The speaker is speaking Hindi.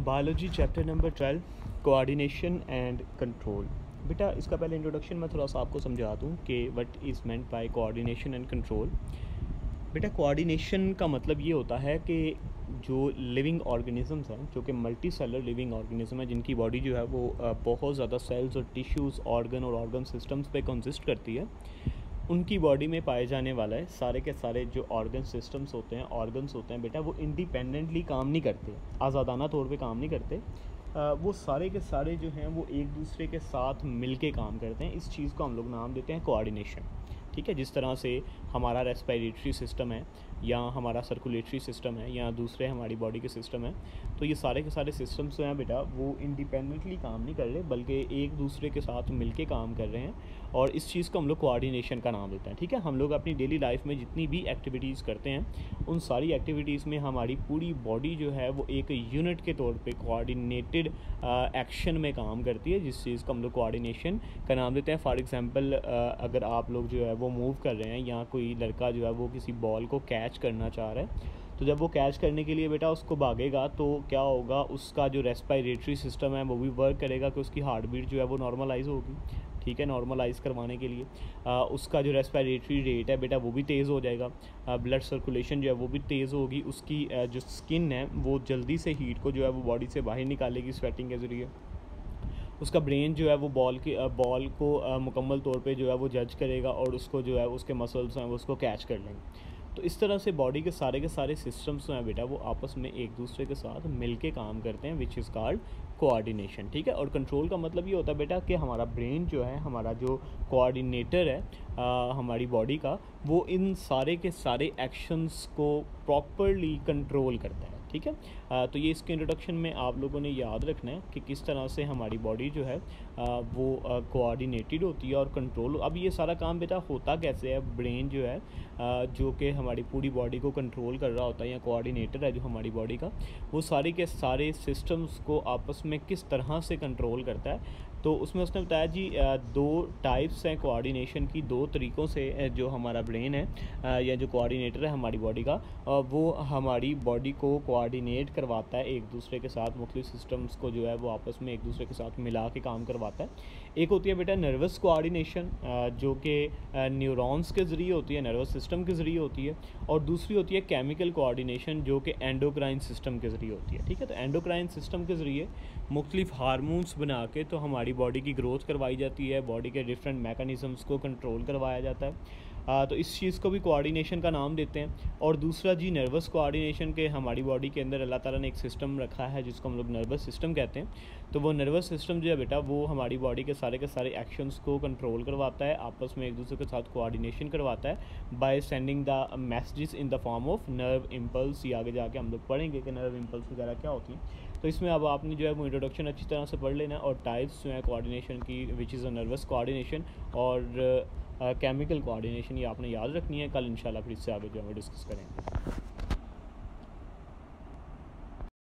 Biology chapter number 12 coordination and control. बेटा इसका पहले इंट्रोडक्शन मैं थोड़ा सा आपको समझा दूं कि what is meant by coordination and control. बेटा कोऑर्डिनेशन का मतलब ये होता है कि जो लिविंग ऑर्गेनिजम्स हैं, जो कि मल्टी सेलर लिविंग ऑर्गेनिज्म है, जिनकी बॉडी जो है वो बहुत ज़्यादा सेल्स और टिश्यूज़ ऑर्गन सिस्टम्स पे कंसिस्ट करती है, उनकी बॉडी में पाए जाने वाला है सारे के सारे जो ऑर्गन सिस्टम्स होते हैं, ऑर्गन्स होते हैं बेटा, वो इंडिपेंडेंटली काम नहीं करते, आज़ादाना तौर पे काम नहीं करते। वो सारे के सारे जो हैं वो एक दूसरे के साथ मिल के काम करते हैं। इस चीज़ को हम लोग नाम देते हैं कोऑर्डिनेशन। ठीक है, जिस तरह से हमारा रेस्पिरेटरी सिस्टम है या हमारा सर्कुलेटरी सिस्टम है या दूसरे हमारी बॉडी के सिस्टम है, तो ये सारे के सारे सिस्टम्स जो हैं बेटा वो इंडिपेंडेंटली काम नहीं कर रहे बल्कि एक दूसरे के साथ मिलके काम कर रहे हैं, और इस चीज़ को हम लोग कोऑर्डिनेशन का नाम देते हैं। ठीक है, हम लोग अपनी डेली लाइफ में जितनी भी एक्टिविटीज़ करते हैं, उन सारी एक्टिविटीज़ में हमारी पूरी बॉडी जो है वो एक यूनिट के तौर पे कोऑर्डिनेटेड एक्शन में काम करती है, जिस चीज़ को हम लोग कोऑर्डिनेशन का नाम देते हैं। फॉर एग्जांपल अगर आप लोग जो है वो मूव कर रहे हैं या कोई लड़का जो है वो किसी बॉल को कैच करना चाह रहा है, तो जब वो कैच करने के लिए बेटा उसको भागेगा तो क्या होगा, उसका जो रेस्पिरेटरी सिस्टम है वो भी वर्क करेगा कि उसकी हार्ट बीट जो है वो नॉर्मलाइज होगी। ठीक है, नॉर्मलाइज़ करवाने के लिए उसका जो रेस्पिरेटरी रेट है बेटा वो भी तेज़ हो जाएगा, ब्लड सर्कुलेशन जो है वो भी तेज़ होगी, उसकी जो स्किन है वो जल्दी से हीट को जो है वो बॉडी से बाहर निकालेगी स्वेटिंग के ज़रिए। उसका ब्रेन जो है वो बॉल को मुकम्मल तौर पे जो है वो जज करेगा और उसको जो है उसके मसल्स हैं वो उसको कैच कर लेंगे। तो इस तरह से बॉडी के सारे सिस्टम्स जो हैं बेटा वो आपस में एक दूसरे के साथ मिलके काम करते हैं, विच इज़ कॉल्ड कोऑर्डिनेशन। ठीक है, और कंट्रोल का मतलब ये होता है बेटा कि हमारा ब्रेन जो है, हमारा जो कोऑर्डिनेटर है हमारी बॉडी का, वो इन सारे के सारे एक्शंस को प्रॉपरली कंट्रोल करता है। ठीक है, तो ये इसके इंट्रोडक्शन में आप लोगों ने याद रखना है कि किस तरह से हमारी बॉडी जो है वो कोऑर्डिनेटेड होती है और कंट्रोल। अब ये सारा काम बेटा होता कैसे है, ब्रेन जो है जो कि हमारी पूरी बॉडी को कंट्रोल कर रहा होता है या कोऑर्डिनेटर है जो हमारी बॉडी का, वो सारे के सारे सिस्टम्स को आपस में किस तरह से कंट्रोल करता है। तो उसमें उसने बताया जी दो टाइप्स हैं कोऑर्डिनेशन की, दो तरीक़ों से जो हमारा ब्रेन है या जो कोऑर्डिनेटर है हमारी बॉडी का, वो हमारी बॉडी को कोऑर्डिनेट करवाता है एक दूसरे के साथ, मुख्तलिफ सिस्टम्स को जो है वो आपस में एक दूसरे के साथ मिला के काम करवाता है। एक होती है बेटा नर्वस कोऑर्डिनेशन जो कि न्यूरॉन्स के ज़रिए होती है, नर्वस सिस्टम के ज़रिए होती है, और दूसरी होती है केमिकल कोऑर्डिनेशन जो कि एंडोक्राइन सिस्टम के ज़रिए होती है। ठीक है, तो एंडोक्राइन सिस्टम के ज़रिए मुख्तलिफ हार्मोन्स बना के तो हमारी बॉडी की ग्रोथ करवाई जाती है, बॉडी के डिफरेंट मैकेनिज़म्स को कंट्रोल करवाया जाता है। तो इस चीज़ को भी कोऑर्डिनेशन का नाम देते हैं। और दूसरा जी नर्वस कोऑर्डिनेशन के हमारी बॉडी के अंदर अल्लाह ताला ने एक सिस्टम रखा है जिसको हम लोग नर्वस सिस्टम कहते हैं। तो वो नर्वस सिस्टम जो है बेटा वो हमारी बॉडी के सारे एक्शंस को कंट्रोल करवाता है, आपस में एक दूसरे के साथ कोऑर्डिनेशन करवाता है by sending the messages in the form of nerve impulse. ये आगे जाके हम लोग पढ़ेंगे कि नर्व इम्पल्स वगैरह क्या होती हैं। तो इसमें अब आपने जो है वो इंट्रोडक्शन अच्छी तरह से पढ़ लेना है, और टाइप्स जो है कोऑर्डिनेशन की, which is a nervous coordination और केमिकल कोऑर्डिनेशन, ये आपने याद रखनी है। कल इंशाल्लाह फिर इससे आगे जो है वो डिस्कस करेंगे।